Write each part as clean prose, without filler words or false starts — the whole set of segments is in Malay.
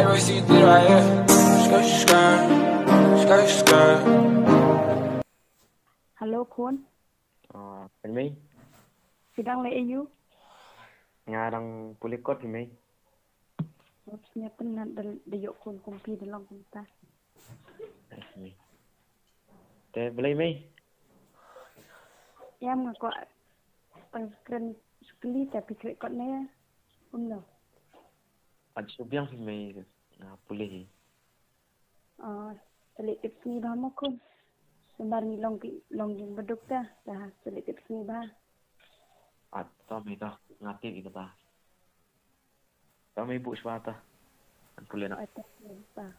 Halo Kun, Anh My, sidang le you. ngarang pulikot My. Maksudnya penat dayok Kun kumpi dalam kumta. My. Teh boleh My. Ya mengaku pengkren sekali tapi kerekotnya uno. Ada subyang My pulih. Selit tips ni dah mo Kun. Sembar ni long yang beduk dah selit tips ni bah. Atau My dah ngati kita ta. Tahu My ibu sebata. Pulih nak. Atas bah.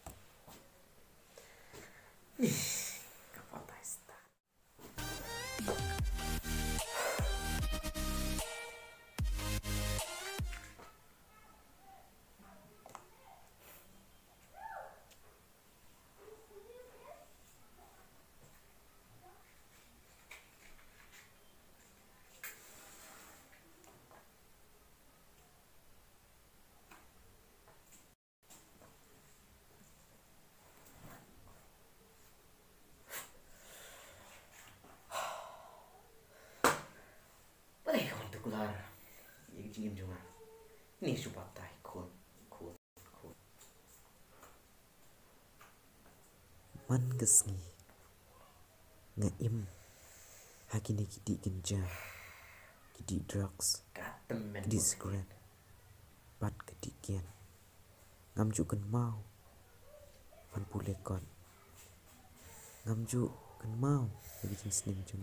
Kelar, yang jingin cuma ini supatai cool. Man kesni ngaim hakini kidi genja kidi drugs kidi cigarette bat kidi kian ngamju kan mau fan pulekon ngamju kan mau bikin senim cuma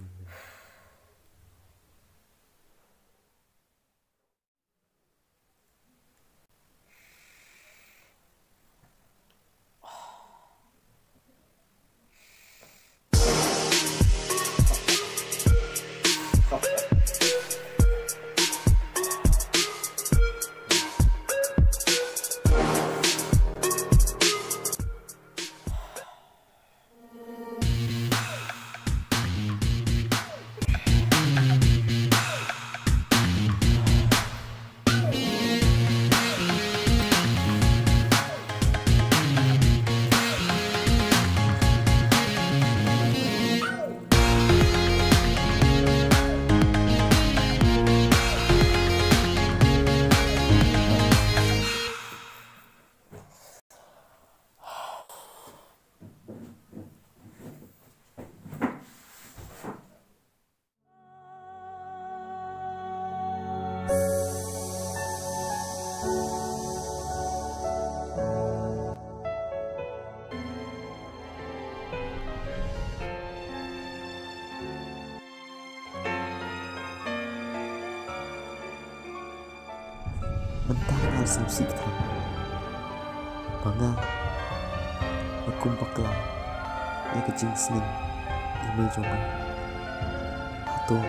mentang asam siktam bangga akum pakla ya kecing senin email coba atau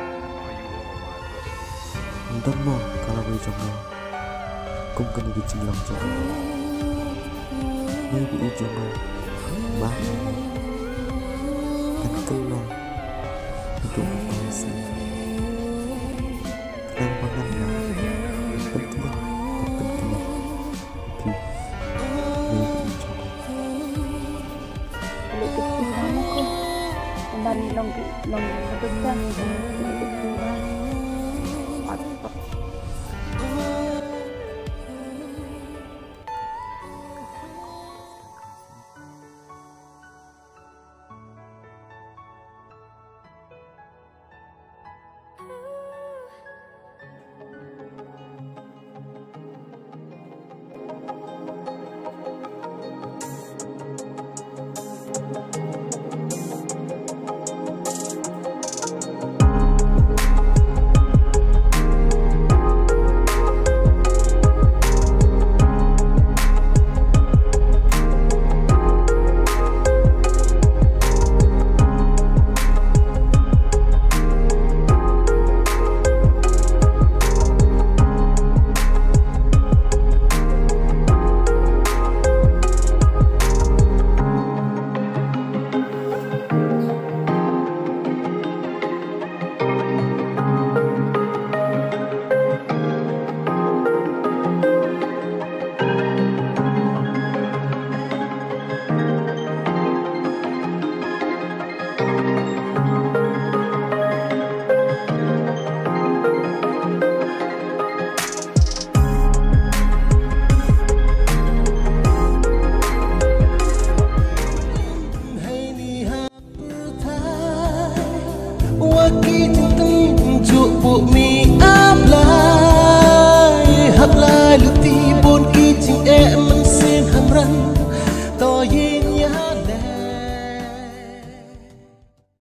ntar mo kalau boleh coba kum kena kecing lang coba ini bi coba bah kan keluar untuk mengasih kenapa kan penting Sembar ni long yang beduk dah selit tips ni bah. Atau